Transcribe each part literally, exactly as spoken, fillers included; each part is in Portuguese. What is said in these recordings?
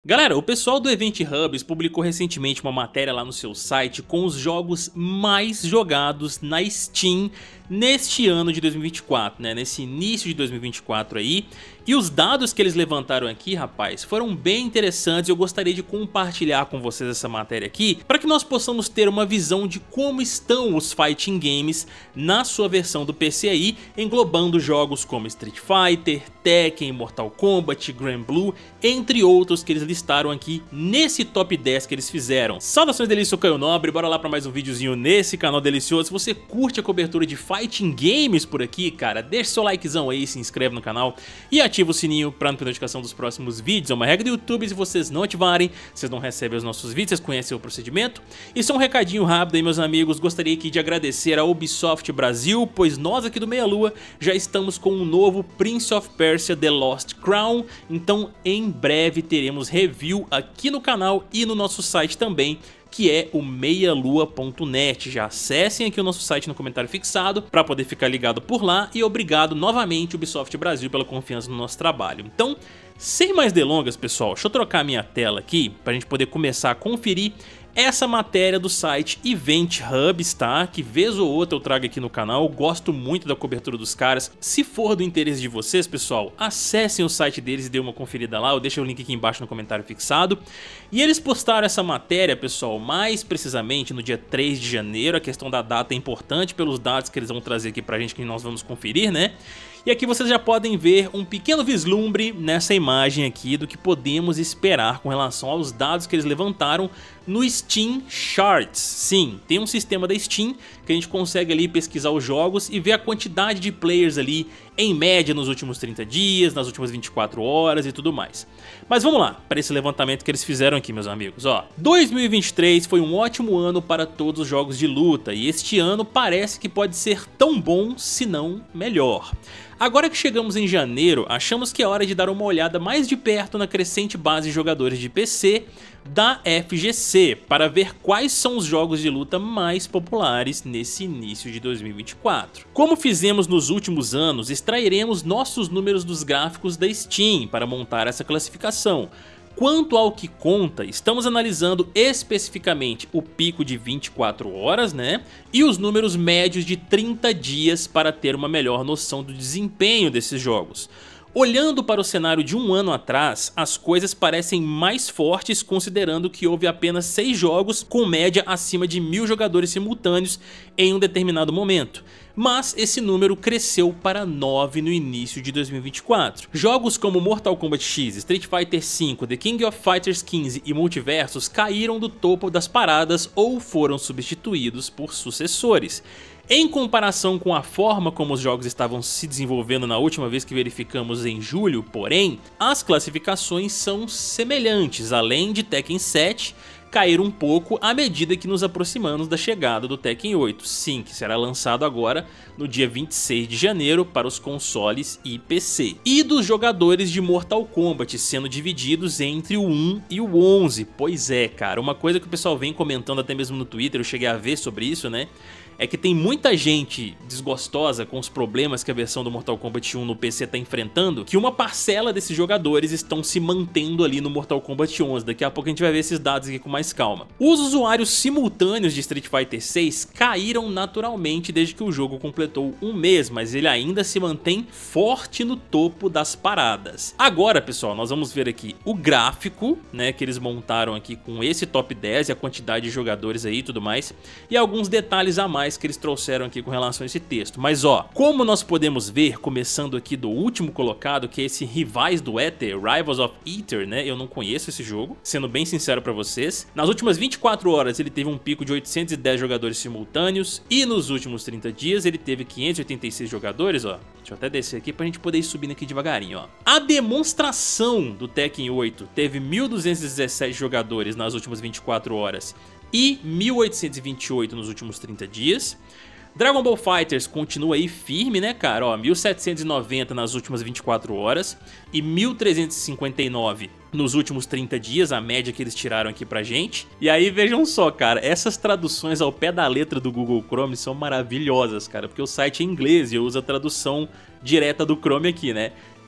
Galera, o pessoal do Event Hubs publicou recentemente uma matéria lá no seu site com os jogos mais jogados na Steam neste ano de dois mil e vinte e quatro, né? Nesse início de dois mil e vinte e quatro aí. E os dados que eles levantaram aqui, rapaz, foram bem interessantes e eu gostaria de compartilhar com vocês essa matéria aqui para que nós possamos ter uma visão de como estão os fighting games na sua versão do P C aí, englobando jogos como Street Fighter, Tekken, Mortal Kombat, Granblue, entre outros que eles listaram aqui nesse top dez que eles fizeram. Saudações delícia, eu sou Caio Nobre, bora lá para mais um videozinho nesse canal delicioso. Se você curte a cobertura de fighting games por aqui, cara, deixa seu likezão aí, se inscreve no canal e ativa o sininho para não perder notificação dos próximos vídeos. É uma regra do YouTube, se vocês não ativarem, vocês não recebem os nossos vídeos, vocês conhecem o procedimento. E só um recadinho rápido aí, meus amigos, gostaria aqui de agradecer a Ubisoft Brasil, pois nós aqui do Meia Lua já estamos com um novo Prince of Persia The Lost Crown, então em breve teremos review aqui no canal e no nosso site também, que é o meia lua ponto net. Já acessem aqui o nosso site no comentário fixado para poder ficar ligado por lá, e obrigado novamente Ubisoft Brasil pela confiança no nosso trabalho. Então, sem mais delongas, pessoal, deixa eu trocar minha tela aqui para a gente poder começar a conferir essa matéria do site Event Hubs, tá? Que vez ou outra eu trago aqui no canal, eu gosto muito da cobertura dos caras. Se for do interesse de vocês, pessoal, acessem o site deles e dêem uma conferida lá, eu deixo o link aqui embaixo no comentário fixado. E eles postaram essa matéria, pessoal, mais precisamente no dia três de janeiro, a questão da data é importante pelos dados que eles vão trazer aqui pra gente, que nós vamos conferir, né? E aqui vocês já podem ver um pequeno vislumbre nessa imagem aqui do que podemos esperar com relação aos dados que eles levantaram no Steam Charts. Sim, tem um sistema da Steam que a gente consegue ali pesquisar os jogos e ver a quantidade de players ali em média nos últimos trinta dias, nas últimas vinte e quatro horas e tudo mais. Mas vamos lá, para esse levantamento que eles fizeram aqui, meus amigos. Ó, dois mil e vinte e três foi um ótimo ano para todos os jogos de luta e este ano parece que pode ser tão bom, se não melhor. Agora que chegamos em janeiro, achamos que é hora de dar uma olhada mais de perto na crescente base de jogadores de P C da F G C, para ver quais são os jogos de luta mais populares nesse início de dois mil e vinte e quatro. Como fizemos nos últimos anos, extrairemos nossos números dos gráficos da Steam para montar essa classificação. Quanto ao que conta, estamos analisando especificamente o pico de vinte e quatro horas, né? E os números médios de trinta dias para ter uma melhor noção do desempenho desses jogos. Olhando para o cenário de um ano atrás, as coisas parecem mais fortes, considerando que houve apenas seis jogos com média acima de mil jogadores simultâneos em um determinado momento. Mas esse número cresceu para nove no início de dois mil e vinte e quatro. Jogos como Mortal Kombat X, Street Fighter cinco, The King of Fighters quinze e Multiversus caíram do topo das paradas ou foram substituídos por sucessores. Em comparação com a forma como os jogos estavam se desenvolvendo na última vez que verificamos em julho, porém, as classificações são semelhantes, além de Tekken sete cair um pouco à medida que nos aproximamos da chegada do Tekken oito, sim, que será lançado agora no dia vinte e seis de janeiro para os consoles e P C. E dos jogadores de Mortal Kombat sendo divididos entre o um e o onze, pois é, cara, uma coisa que o pessoal vem comentando até mesmo no Twitter, eu cheguei a ver sobre isso, né? É que tem muita gente desgostosa com os problemas que a versão do Mortal Kombat um no P C está enfrentando, que uma parcela desses jogadores estão se mantendo ali no Mortal Kombat onze. Daqui a pouco a gente vai ver esses dados aqui com mais calma. Os usuários simultâneos de Street Fighter seis caíram naturalmente desde que o jogo completou um mês, mas ele ainda se mantém forte no topo das paradas. Agora, pessoal, nós vamos ver aqui o gráfico, né, que eles montaram aqui com esse top dez e a quantidade de jogadores aí e tudo mais, e alguns detalhes a mais que eles trouxeram aqui com relação a esse texto. Mas ó, como nós podemos ver, começando aqui do último colocado, que é esse Rivais do Éter, Rivals of Aether, né? Eu não conheço esse jogo, sendo bem sincero pra vocês. Nas últimas vinte e quatro horas ele teve um pico de oitocentos e dez jogadores simultâneos e nos últimos trinta dias ele teve quinhentos e oitenta e seis jogadores, ó. Deixa eu até descer aqui pra gente poder ir subindo aqui devagarinho, ó. A demonstração do Tekken oito teve mil duzentos e dezessete jogadores nas últimas vinte e quatro horas e mil oitocentos e vinte e oito nos últimos trinta dias. Dragon Ball FighterZ continua aí firme, né, cara? Ó, mil setecentos e noventa nas últimas vinte e quatro horas e mil trezentos e cinquenta e nove nos últimos trinta dias, a média que eles tiraram aqui pra gente. E aí vejam só, cara, essas traduções ao pé da letra do Google Chrome são maravilhosas, cara, porque o site é em inglês e eu uso a tradução direta do Chrome aqui, né?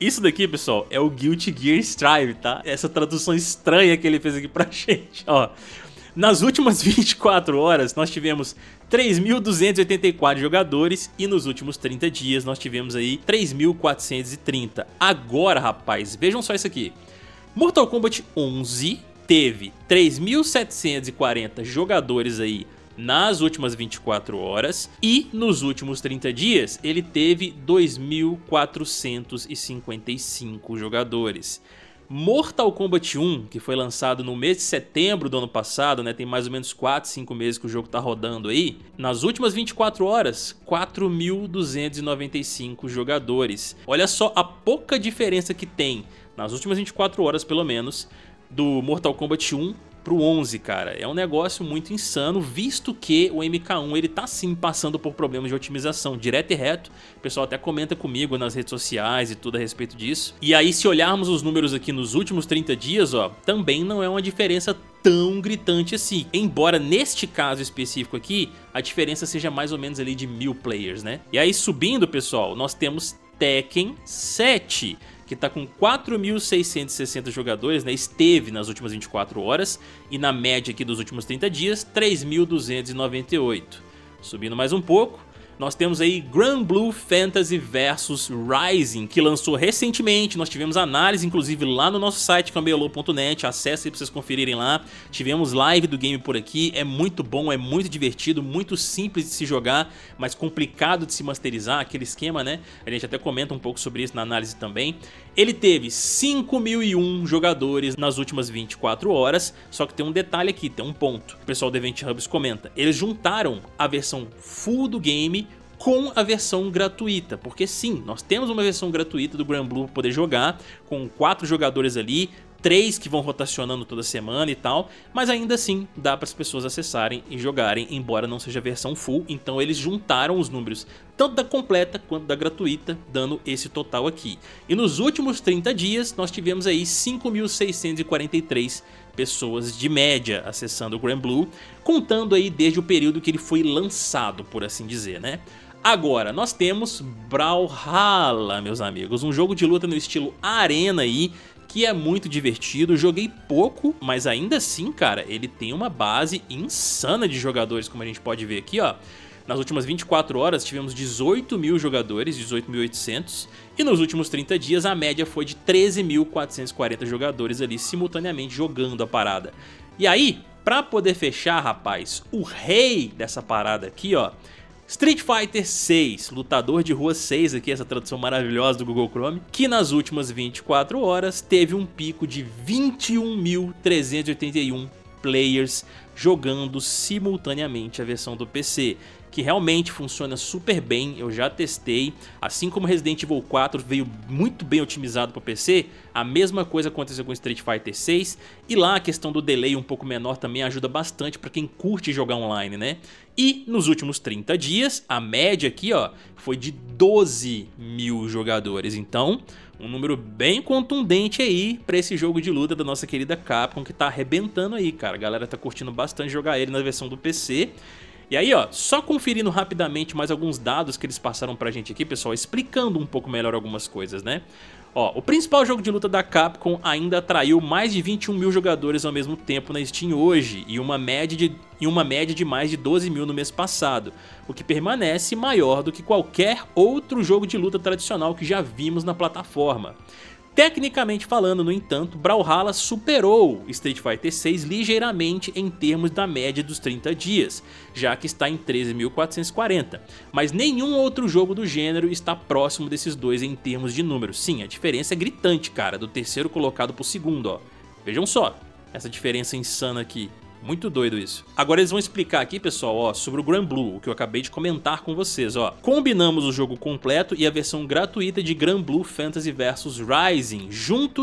Isso daqui, pessoal, é o Guilty Gear Strive, tá? Essa tradução estranha que ele fez aqui pra gente, ó. Nas últimas vinte e quatro horas, nós tivemos três mil duzentos e oitenta e quatro jogadores e nos últimos trinta dias nós tivemos aí três mil quatrocentos e trinta. Agora, rapaz, vejam só isso aqui. Mortal Kombat onze teve três mil setecentos e quarenta jogadores aí nas últimas vinte e quatro horas e nos últimos trinta dias ele teve dois mil quatrocentos e cinquenta e cinco jogadores. Mortal Kombat um, que foi lançado no mês de setembro do ano passado, né, tem mais ou menos quatro, cinco meses que o jogo tá rodando aí, nas últimas vinte e quatro horas, quatro mil duzentos e noventa e cinco jogadores. Olha só a pouca diferença que tem, nas últimas vinte e quatro horas pelo menos, do Mortal Kombat um pro onze, cara. É um negócio muito insano, visto que o M K um ele tá sim passando por problemas de otimização, direto e reto. O pessoal até comenta comigo nas redes sociais e tudo a respeito disso. E aí, se olharmos os números aqui nos últimos trinta dias, ó, também não é uma diferença tão gritante assim. Embora neste caso específico aqui, a diferença seja mais ou menos ali de mil players, né? E aí, subindo, pessoal, nós temos Tekken sete, que está com quatro mil seiscentos e sessenta jogadores, né? Esteve nas últimas vinte e quatro horas e na média aqui dos últimos trinta dias, três mil duzentos e noventa e oito. Subindo mais um pouco, nós temos aí Granblue Fantasy versus. Rising, que lançou recentemente. Nós tivemos análise, inclusive, lá no nosso site, camelô ponto net. Acesse aí pra vocês conferirem lá. Tivemos live do game por aqui. É muito bom, é muito divertido, muito simples de se jogar, mas complicado de se masterizar, aquele esquema, né? A gente até comenta um pouco sobre isso na análise também. Ele teve cinco mil e um jogadores nas últimas vinte e quatro horas, só que tem um detalhe aqui, tem um ponto. O pessoal do Event Hubs comenta. Eles juntaram a versão full do game com a versão gratuita, porque sim, nós temos uma versão gratuita do Granblue para poder jogar, com quatro jogadores ali, três que vão rotacionando toda semana e tal, mas ainda assim dá para as pessoas acessarem e jogarem, embora não seja a versão full. Então eles juntaram os números tanto da completa quanto da gratuita, dando esse total aqui. E nos últimos trinta dias nós tivemos aí cinco mil seiscentos e quarenta e três pessoas de média acessando o Granblue, contando aí desde o período que ele foi lançado, por assim dizer, né? Agora, nós temos Brawlhalla, meus amigos, um jogo de luta no estilo arena aí, que é muito divertido. Joguei pouco, mas ainda assim, cara, ele tem uma base insana de jogadores, como a gente pode ver aqui, ó. Nas últimas vinte e quatro horas tivemos dezoito mil jogadores, dezoito mil e oitocentos, e nos últimos trinta dias a média foi de treze mil quatrocentos e quarenta jogadores ali simultaneamente jogando a parada. E aí, pra poder fechar, rapaz, o rei dessa parada aqui, ó, Street Fighter seis, lutador de rua seis aqui, essa tradução maravilhosa do Google Chrome, que nas últimas vinte e quatro horas teve um pico de vinte e um mil trezentos e oitenta e um players jogando simultaneamente a versão do P C, que realmente funciona super bem. Eu já testei, assim como Resident Evil quatro veio muito bem otimizado para o P C, a mesma coisa aconteceu com Street Fighter seis, e lá a questão do delay um pouco menor também ajuda bastante para quem curte jogar online, né? E nos últimos trinta dias, a média aqui, ó, foi de doze mil jogadores, então um número bem contundente aí para esse jogo de luta da nossa querida Capcom, que tá arrebentando aí, cara. A galera tá curtindo bastante jogar ele na versão do P C. E aí, ó, só conferindo rapidamente mais alguns dados que eles passaram pra gente aqui, pessoal, explicando um pouco melhor algumas coisas, né? Ó, o principal jogo de luta da Capcom ainda atraiu mais de vinte e um mil jogadores ao mesmo tempo na Steam hoje, e uma média de, e uma média de mais de doze mil no mês passado, o que permanece maior do que qualquer outro jogo de luta tradicional que já vimos na plataforma. Tecnicamente falando, no entanto, Brawlhalla superou Street Fighter seis ligeiramente em termos da média dos trinta dias, já que está em treze mil quatrocentos e quarenta, mas nenhum outro jogo do gênero está próximo desses dois em termos de números. Sim, a diferença é gritante, cara, do terceiro colocado pro segundo, ó. Vejam só, essa diferença insana aqui. Muito doido isso. Agora eles vão explicar aqui, pessoal, ó, sobre o Granblue, o que eu acabei de comentar com vocês, ó. Combinamos o jogo completo e a versão gratuita de Granblue Fantasy versus. Rising juntos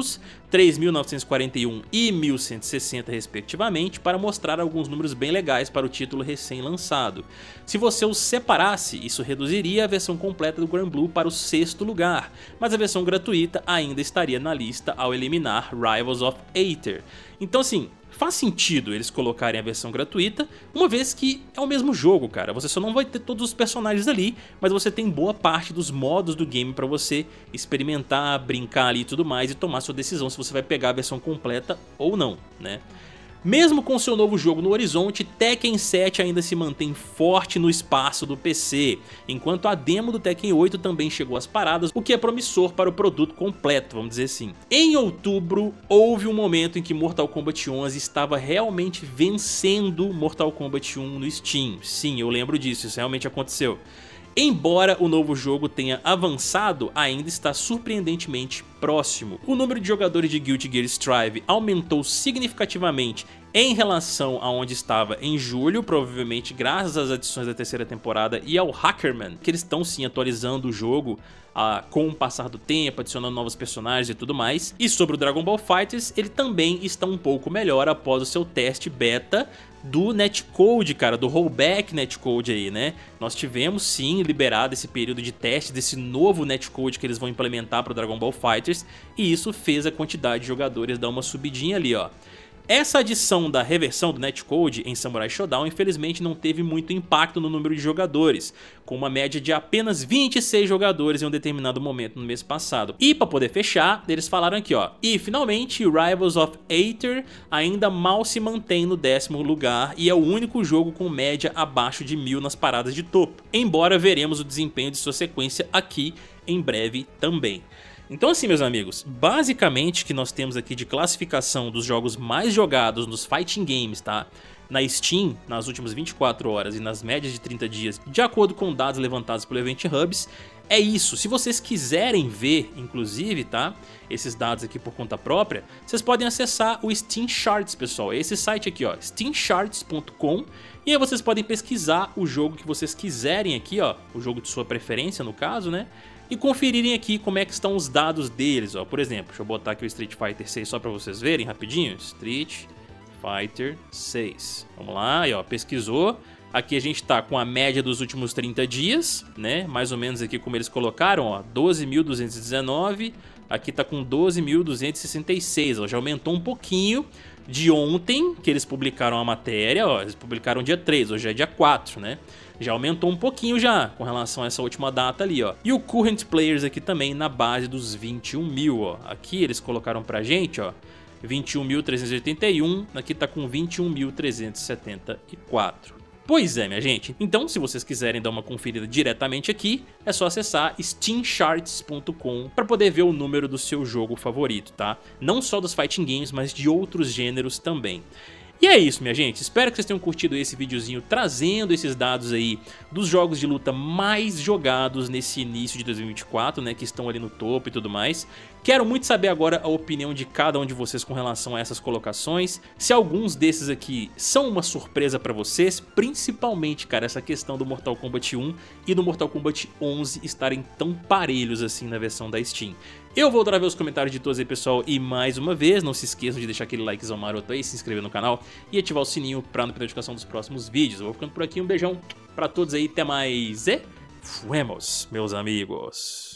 três mil novecentos e quarenta e um e mil cento e sessenta respectivamente, para mostrar alguns números bem legais para o título recém-lançado. Se você os separasse, isso reduziria a versão completa do Granblue para o sexto lugar, mas a versão gratuita ainda estaria na lista ao eliminar Rivals of Aether. Então assim, faz sentido eles colocarem a versão gratuita, uma vez que é o mesmo jogo, cara. Você só não vai ter todos os personagens ali, mas você tem boa parte dos modos do game pra você experimentar, brincar ali e tudo mais, e tomar sua decisão se você vai pegar a versão completa ou não, né? Mesmo com seu novo jogo no horizonte, Tekken sete ainda se mantém forte no espaço do P C, enquanto a demo do Tekken oito também chegou às paradas, o que é promissor para o produto completo, vamos dizer assim. Em outubro, houve um momento em que Mortal Kombat onze estava realmente vencendo Mortal Kombat um no Steam. Sim, eu lembro disso, isso realmente aconteceu. Embora o novo jogo tenha avançado, ainda está surpreendentemente próximo. O número de jogadores de Guilty Gear Strive aumentou significativamente em relação a onde estava em julho, provavelmente graças às adições da terceira temporada e ao Hackerman, que eles estão sim atualizando o jogo ah, com o passar do tempo, adicionando novos personagens e tudo mais. E sobre o Dragon Ball FighterZ, ele também está um pouco melhor após o seu teste beta do netcode, cara, do rollback netcode aí, né? Nós tivemos sim liberado esse período de teste desse novo netcode que eles vão implementar para o Dragon Ball FighterZ, e isso fez a quantidade de jogadores dar uma subidinha ali, ó. Essa adição da reversão do netcode em Samurai Shodown infelizmente não teve muito impacto no número de jogadores, com uma média de apenas vinte e seis jogadores em um determinado momento no mês passado. E para poder fechar, eles falaram aqui, ó, e finalmente Rivals of Aether ainda mal se mantém no décimo lugar e é o único jogo com média abaixo de mil nas paradas de topo, embora veremos o desempenho de sua sequência aqui em breve também. Então assim, meus amigos, basicamente o que nós temos aqui de classificação dos jogos mais jogados nos fighting games, tá? Na Steam, nas últimas vinte e quatro horas e nas médias de trinta dias, de acordo com dados levantados pelo Event Hubs, é isso. Se vocês quiserem ver, inclusive, tá? Esses dados aqui por conta própria, vocês podem acessar o Steam Charts, pessoal. É esse site aqui, ó, steam charts ponto com, e aí vocês podem pesquisar o jogo que vocês quiserem aqui, ó, o jogo de sua preferência, no caso, né? E conferirem aqui como é que estão os dados deles, ó. Por exemplo, deixa eu botar aqui o Street Fighter seis só pra vocês verem rapidinho. Street Fighter seis. Vamos lá, aí ó, pesquisou. Aqui a gente tá com a média dos últimos trinta dias, né? Mais ou menos aqui como eles colocaram, ó, doze mil duzentos e dezenove. Aqui tá com doze mil duzentos e sessenta e seis, ó, já aumentou um pouquinho de ontem, que eles publicaram a matéria, ó. Eles publicaram dia três, hoje é dia quatro, né? Já aumentou um pouquinho já, com relação a essa última data ali, ó. E o Current Players aqui também na base dos vinte e um mil, ó. Aqui eles colocaram pra gente, ó, vinte e um mil trezentos e oitenta e um, aqui tá com vinte e um mil trezentos e setenta e quatro. Pois é, minha gente. Então, se vocês quiserem dar uma conferida diretamente aqui, é só acessar steam charts ponto com para poder ver o número do seu jogo favorito, tá? Não só dos fighting games, mas de outros gêneros também. E é isso, minha gente, espero que vocês tenham curtido esse videozinho trazendo esses dados aí dos jogos de luta mais jogados nesse início de dois mil e vinte e quatro, né, que estão ali no topo e tudo mais. Quero muito saber agora a opinião de cada um de vocês com relação a essas colocações, se alguns desses aqui são uma surpresa pra vocês, principalmente, cara, essa questão do Mortal Kombat um e do Mortal Kombat onze estarem tão parelhos assim na versão da Steam. Eu vou adorar ver os comentários de todos aí, pessoal, e mais uma vez, não se esqueçam de deixar aquele likezão maroto aí, se inscrever no canal e ativar o sininho pra não perder a notificação dos próximos vídeos. Eu vou ficando por aqui, um beijão pra todos aí, até mais e fuemos, meus amigos!